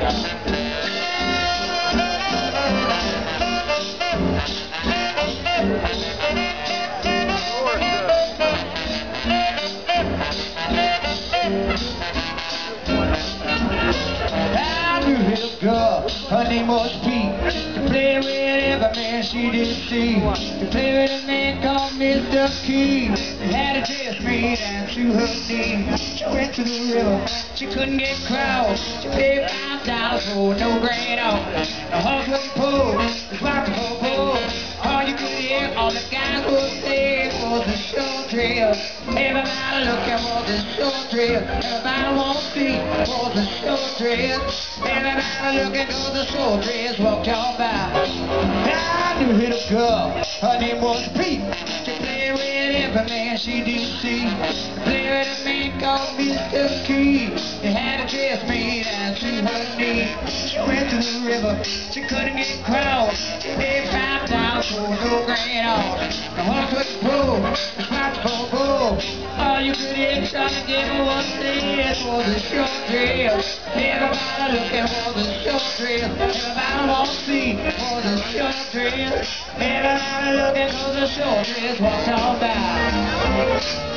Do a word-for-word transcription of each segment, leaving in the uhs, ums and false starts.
Her name was Pete. To play with every man she did see. To play with a man called Mister Key. They had a dress made down to her knee. She went to the river, she couldn't get across. She paid five dollars for no grand on. The horse wouldn't pull, the clock wouldn't pull. All you could hear, all the guys would say was the short trail. Everybody looking for the short trail. Everybody wants to see for the short trail. Everybody looking for the short trail. Walked on by. I knew a little girl, her name was Pete. She played with every man she did see. She played with a man called Mister Key. They had a dress made down to her knee. She went to the river, she couldn't get across. She paid five dollars for no grand on. The horse wouldn't pull, the clock wouldn't pull. All you could hear trying to give her what this was the short trail. Everybody looking for the short trail. Everybody wants to see for the short trail. Everybody looking for the short trail. Walked on by.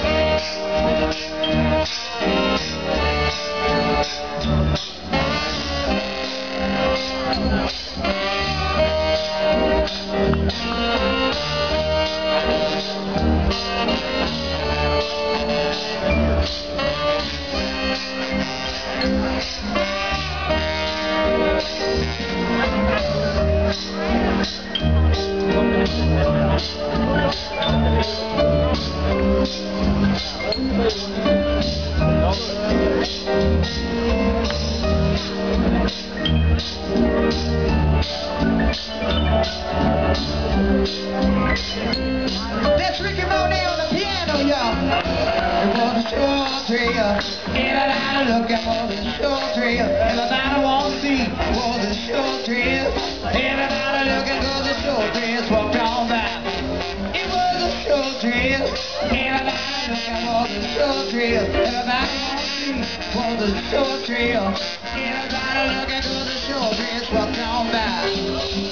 Everybody looking for the short trail. Everybody wants to see for the short trail. Everybody looking for the short trail. Walked on by. It was a short trail. Everybody looking for the short trail. Everybody wants to see for the short trail. Everybody looking for the short trail. Walked on by.